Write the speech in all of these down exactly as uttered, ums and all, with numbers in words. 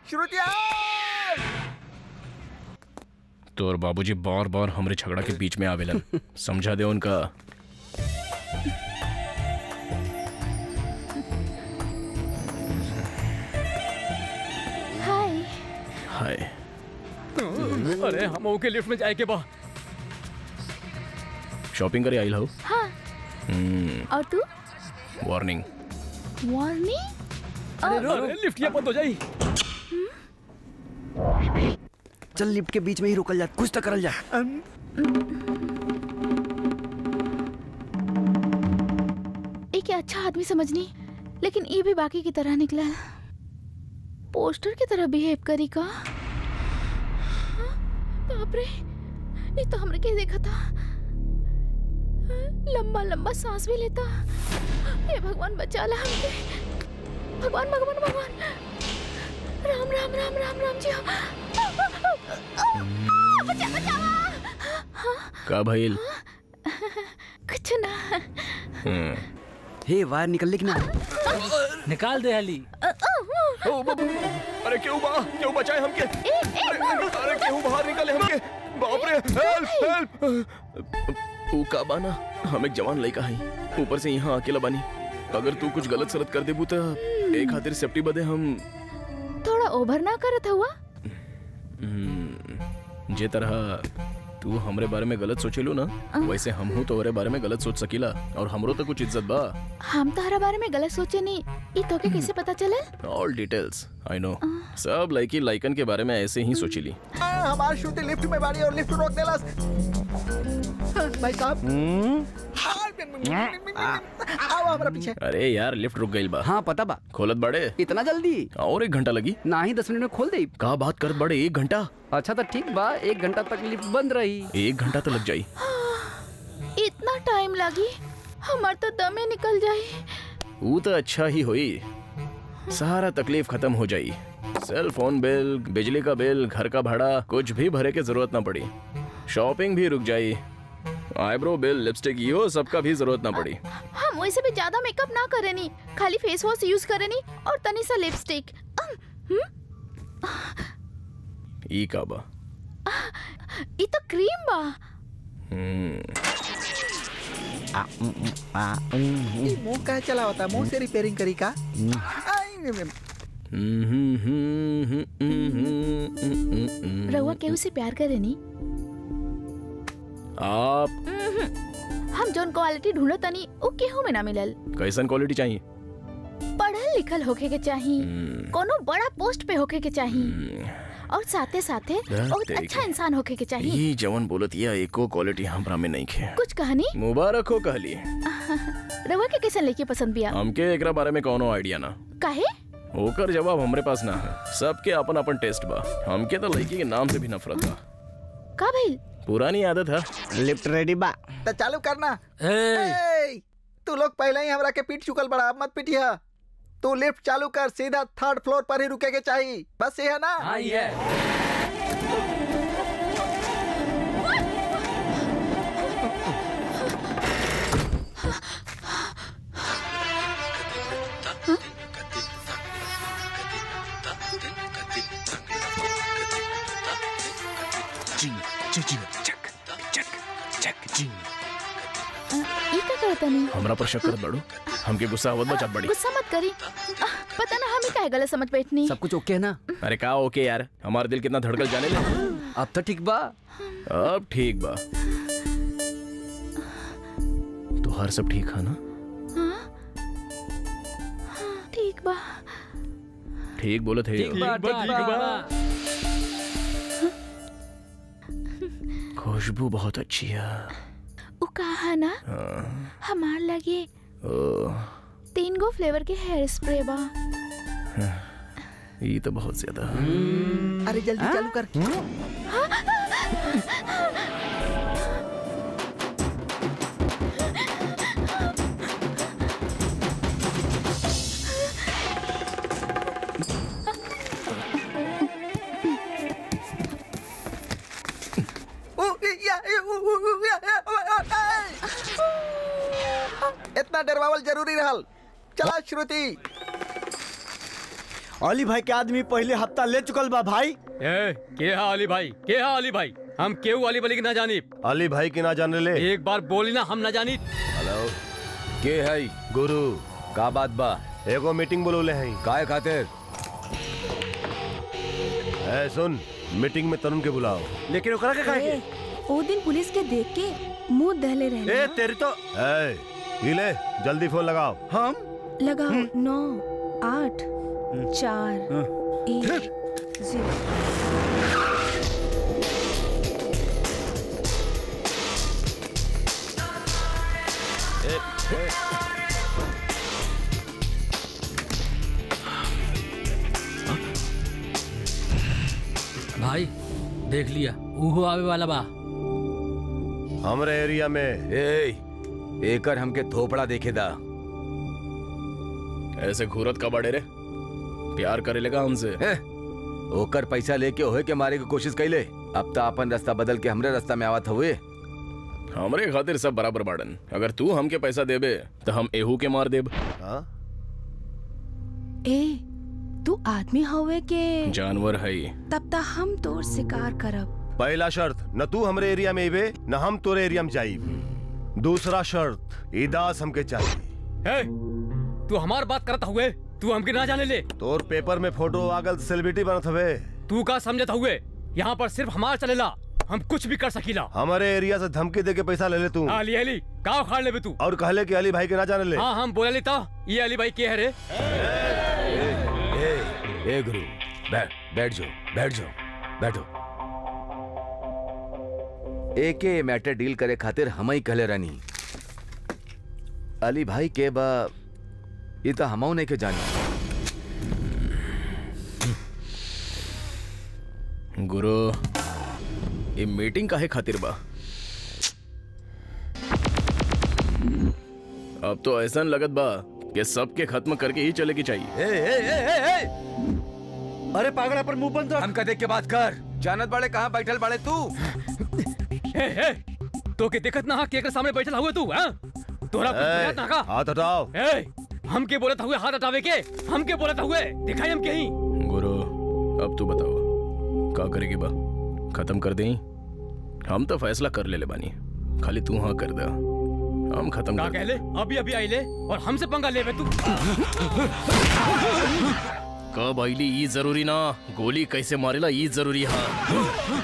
श्रुति तोर बाबूजी बार बार हमरे झगड़ा के बीच में आवेलन। समझा दे उनका। हाय हाय। अरे हम ओके लिफ्ट में जाए के बा। शॉपिंग करे आई हो? हाँ। और तू? वार्निंग। वार्निंग? अरे अरे लिफ्ट ये बंद हो जाई। चल लिफ्ट के बीच में ही रुकल जा, कुछ तो करल जा। एक अच्छा आदमी समझनी, लेकिन ये भी बाकी की तरह निकला। पोस्टर की तरह बिहेव करी का। हाँ? बाप रे, ये तो हमने क्या देखा था। लंबा लंबा सांस भी लेता। ये भगवान बचा ला हमके। भगवान भगवान भगवान। राम राम राम राम राम जी। बचा बचावा। का भइल? कुछ ना। हे वायर निकल लेकिन निकाल दे हाली। अरे क्यों बा? क्यों बचाए हमके? अरे क्यों बाहर निकले हमके? बाप रे, हेल्प हेल्प। ऊ का बाना, हम एक जवान लड़का हई, ऊपर से यहाँ अकेला बानी। अगर तू कुछ गलत सलत कर देबू तो एक खातिर सेफ्टी बदे हम थोड़ा ओवर ना करत हुआ। जे तरह तू हमरे बारे में गलत सोचेलू ना, वैसे हम हूँ तो ओरे बारे में गलत सोच सकीला, और हमरो तो कुछ इज्जत बा। हम तोहरा बारे में गलत सोचे नहीं, ई तोके कैसे पता चले? All details I know. सब लड़की लाइकन के बारे में ऐसे ही सोचीली। हमारी श्रुति लिफ्ट में बाड़ी और लिफ्ट रोक देला। भाई साहब आओ हमारा पीछे। अरे यार लिफ्ट रुक गई बा। हाँ पता बा। खोलत बड़े इतना जल्दी? और एक घंटा लगी ना ही दस मिनट में खोल दे। का बात करत बड़े, एक घंटा? अच्छा तो ठीक बा, एक घंटा तक लिफ्ट बंद रही। एक घंटा तो लग जाई। इतना टाइम लगी? हमार तो दमे निकल जाई। वो तो अच्छा ही हुई, सारा तकलीफ खत्म हो जाई। सेल फोन बिल, बिजली का बिल, घर का भाड़ा, कुछ भी भरे के जरूरत ना पड़ी। शॉपिंग भी रुक जाई। आईब्रो बिल, लिपस्टिक, यो सबका भी जरूरत ना पड़ी। हम वैसे भी ज्यादा मेकअप ना करेनी, खाली फेस वॉश यूज करेनी और तनी सा लिपस्टिक। ई का बा? ई तो क्रीम बा। मुंह का चला होता, मुंह से रिपेयरिंग करी का? रहुआ केहू से प्यार करेनी? आप हम जोन क्वालिटी ढूंढत तनी वो केहू में ना मिलल। कैसन क्वालिटी चाहिए? पढ़ल लिखल होके के चाहिए, कोनो बड़ा पोस्ट पे होके के चाहिए, और साथे साथे बहुत अच्छा इंसान होके के चाहिए। ये जवन बोलत या एको क्वालिटी हमरा में नहीं खे। कुछ कहानी मुबारक हो कहली। रहुआ के कैसन लड़की पसंद बिया? हमके एकरा बारे में कोनो आइडिया ना। काहे? होकर जवाब हमरे पास ना है। सबके अपन अपन टेस्ट बा। हमके तो लड़की के नाम से भी नफरत बा। का भइल? पुरानी आदत है। लिफ्ट रेडी बा तो चालू करना। ए, तू लोग पहले ही हमरा के पीट चुकल बड़ा, अब मत पीटिया। तू लिफ्ट चालू कर, सीधा थर्ड फ्लोर पर ही रुके के चाहिए, बस ये है ना? हाँ ये है। हमरा पर शक करत बड़ो? हमके गुस्सा आवत बा, चट बड़ी। गुस्सा मत करी। आ, पता ना हमें काहे गलत समझ बैठनी। सब कुछ ओके है ना? अरे का ओके यार, हमारा दिल कितना धड़कल जाने ले। अब तो ठीक बा। अब ठीक बा। तो हर सब ठीक है ना? ठीक बा। ठीक बोले थे। ठीक बा, ठीक बा। खुशबू बहुत अच्छी है। वो कहा ना हमार लगे तीन गो फ्लेवर के हेयर स्प्रे बा। ये तो बहुत ज्यादा। अरे जल्दी चालू कर। इतना डरवावल जरूरी रहल। चला श्रुति। अली भाई के आदमी पहले हफ्ता ले चुकल बा भाई। ए, के हा अली भाई, के हा अली भाई, हम केहू अली बली की ना जानी। अली भाई की ना जाने ले। एक बार बोली ना हम ना जानी। हेलो, के है गुरु का बात बा? एगो मीटिंग बोलोले हैं। काय खातिर? ए सुन, मीटिंग में तरुण के बुलाओ। लेकिन ओकरा के काहे के? ओ दिन पुलिस के देख के मुंह दहले रहे। ए तेरी तो ए हिले, जल्दी फोन लगाओ। हम लगाओ। नौ आठ चार एक जीरो। भाई देख लिया, उहो आवे वाला बा। हमरे एरिया में ए, एकर हमके थोपड़ा देखे दा। ऐसे घूरत का बड़े रे, प्यार करे लेगा हमसे। ए, ओकर पैसा लेके ओहे के मारे की कोशिश कैले। अब तो अपन रास्ता बदल के हमरे रास्ता में आवत हुए। हमरे खातिर सब बराबर बाड़न। अगर तू हमके पैसा देबे तो हम एहू के मार देब। हाँ? ए तू आदमी हवे के जानवर है। तब तक हम तोर शिकार करब। पहला शर्त, न तू हमरे एरिया में इबे न हम तोरे एरिया में जाइब। दूसरा शर्त, ईदास हमके चाहिए। ए, तू हमार बात करता हुए, तू हमके ना जाने ले। तोर पेपर में फोटो आगल सेलिब्रिटी बनत हवे। तू का समझता हुए, यहाँ पर सिर्फ हमार चलेला, हम कुछ भी कर सकीला। हमारे एरिया से धमकी दे के पैसा ले ले तू। अली अली का उखाड़ ले बे तू। और कहले कि अली भाई के ना जाने ले। हाँ हम बोले लेता, ये अली भाई के है रे। ए, ए गुरु, बैठ बैठ जाओ, बैठ जाओ, बैठो। एके मैटर डील करे खातिर हम ही कहले रानी। अली भाई के बा ये तो हमऊ नहीं के जानी। गुरु, ये मीटिंग काहे खातिर बा? अब तो ऐसा लगत बा कि सबके खत्म करके ही चले की चाहिए। ए, ए, ए, ए, ए। अरे पागल पर मुंह बंद रख। हम कदे के बात कर। जानत बाड़े कहाँ बैठल बाड़े तू? ए, ए, तो के देखत ना केकर सामने बैठल हुए तू? हाँ? तोरा कुछ ए, बुझात ना का? हाथ हटाओ। ए, हम के बोलत हुए हाथ हटावे के? हम के बोलत हुए दिखाई हम कहीं? गुरु, अब तू बताओ का करेगी बा? खत्म कर दें? हम तो फैसला कर ले ले बानी, खाली तू हाँ कर दे, हम खत्म का कर कह ले? अभी अभी आई ले और हमसे पंगा ले बे तू। कब आईली ई जरूरी ना, गोली कैसे मारेला ई जरूरी। हाँ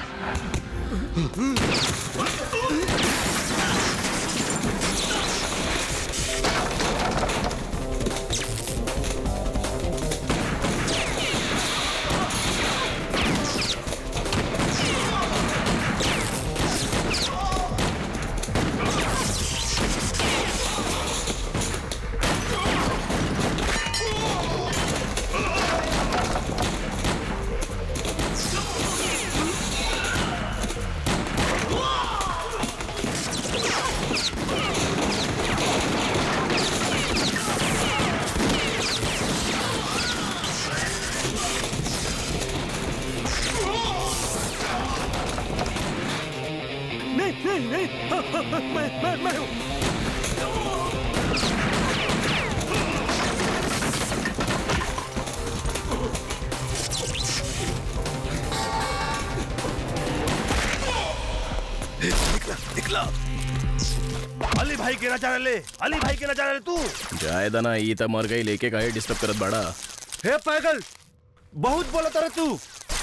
अली भाई के ना जाने ले, अली भाई के ना जाने ले तू। जायदा ना, ई त मर गई, लेके काहे डिस्टर्ब करत बाड़ा? हे पागल, बहुत बोलत रे तू।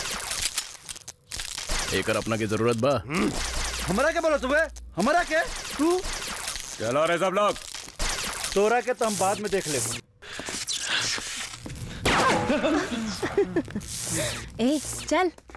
एकर अपना की जरूरत बा? हमरा के बोलत हुए? हमरा के? तू चलो रे सब लोग। तोरा के तो हम बाद में देख ले। ए चल।